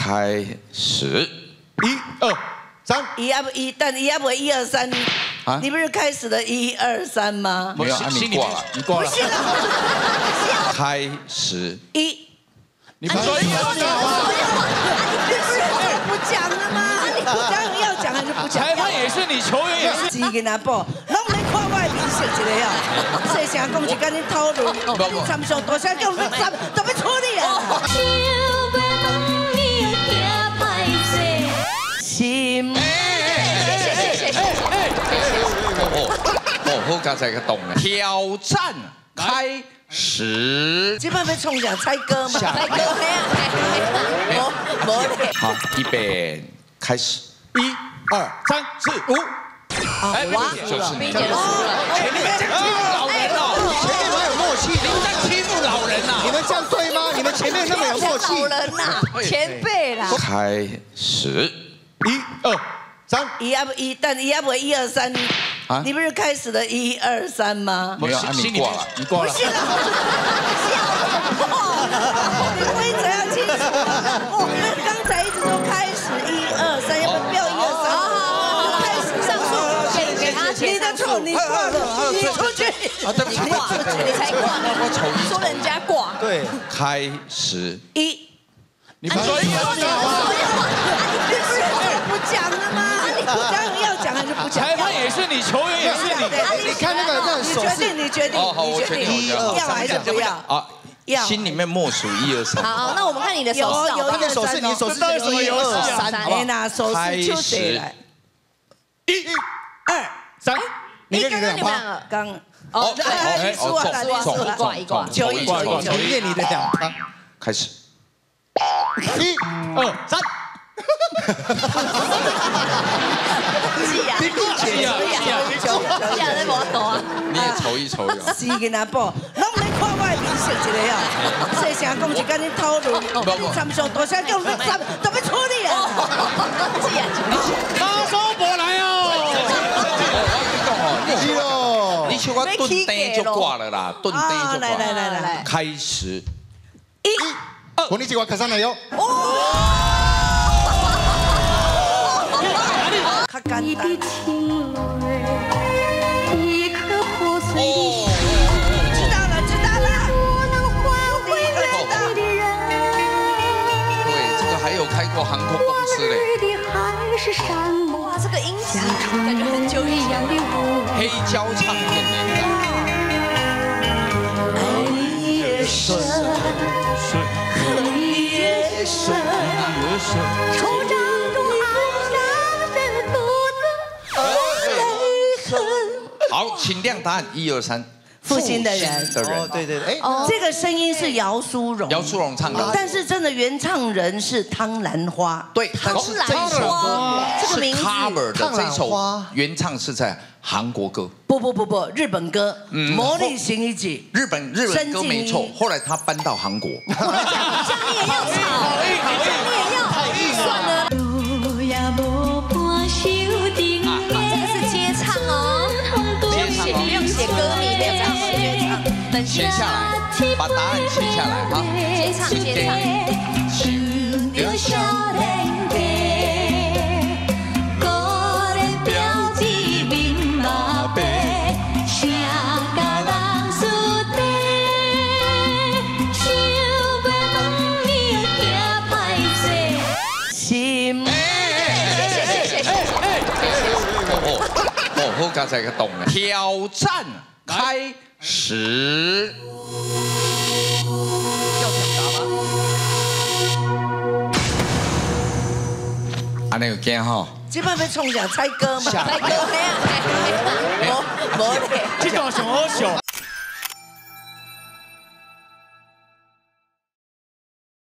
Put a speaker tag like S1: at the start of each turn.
S1: 开始。
S2: 1、2、3。
S3: 但你要不1、2、3？啊？你不是开始了1、2、3吗？
S1: 没有，你挂了，你挂了。
S3: 不是啦，
S1: 开始。
S3: 1。
S2: 你说1、2、3吗？
S3: 不讲了吗？你不讲要讲还是不讲？
S4: 裁判也是你，球员也是。
S3: 只跟他报，拢没看我的面色一个呀。细声讲是跟你讨论，你参上大声叫你参，都要处理啊。心。
S1: 好，刚才个懂了。挑战开始。
S3: 这摆要冲啥？猜歌嘛？猜歌没。
S1: 好，预备，开始。
S2: 1、2、3、4、5。
S3: 哎，
S1: 就是你。
S4: 前面在欺负老人哦，
S2: 前面蛮有默契，
S4: 你们在欺负老人呐？
S2: 你们这样对吗？你们前面那么有默契。
S3: 老人呐，前辈啦。
S1: 开始。
S2: 1、2、3。
S3: 但你要不1、2、3？啊？你不是开始了1、2、3吗？
S1: 没有，你挂了，你挂了。
S3: 不是啦，你规则要清楚。我们刚才一直说开始1、2、3，要不要1、2、3？好，开始上诉，给他钱。你的错，你挂了，你出去。
S1: 啊，对不起，
S3: 你才挂，
S1: 我
S3: 说人家挂。
S2: 对，
S1: 开始。
S3: 1。
S2: 你说1、2、3吗？
S3: 不讲了吗？你不讲要讲还是不讲？
S4: 裁判也是你，球员也是你。
S2: 你看那个手势，
S3: 你决定。
S1: 好，我决定。
S3: 要还是不要？
S1: 啊，心里面默数1、2、3。
S5: 好，那我们看你的手势，
S2: 那个手势，你手势是什么游戏啊
S3: ？3，哎，拿手势就谁来
S2: ？1、2、3。你跟你的2趴。
S3: 刚哦，你输了，
S5: 挂一挂
S3: 9-1，
S2: 你念你的2趴。
S1: 开始。
S2: 1、2、3。
S3: 你
S4: 记
S5: 在摩托啊！
S1: 你也瞅一瞅呀。
S3: 是跟他报，拢没看我的面色一个呀。细声讲是跟你讨论，你参上大声叫你参，都要处理啊。
S4: 大手波来哦！
S1: 你去我顿呆就挂了啦，顿呆就挂。
S3: 来，
S1: 开始。
S2: 1、2。こんにちは、カサナよ。
S3: 较简单。知道了。
S1: 对，这个还有开过航空公司嘞。
S5: 哇，这个音质感觉很久以前。
S1: 黑胶唱片年代。
S3: 爱你越深，恨你越深。惆怅中好像是独自泪痕。
S1: 好，请亮答案，1、2、3。
S3: 负心的人。
S2: 哦，对，哎，
S3: 这个声音是姚苏蓉。
S1: 姚苏蓉唱的。
S3: 但是真的原唱人是汤兰花。
S1: 对，但是这一首歌
S3: 这个名字
S1: cover 的这首原唱是在韩国歌。
S3: 不，日本歌。魔力行一集。
S1: 日本歌没错，后来他搬到韩国。
S5: 这样你也要吵，这样你也要算了。这个是接唱哦，不用写歌名，不用接唱，
S1: 写下来，把答案写下来哈。
S5: 接唱。
S1: 好，刚才个懂了。挑战开始。要抢答吗？安尼有惊哈？
S3: 这摆要冲啥？猜歌嘛？
S5: 猜歌没？
S3: 没，
S4: 这段上好笑。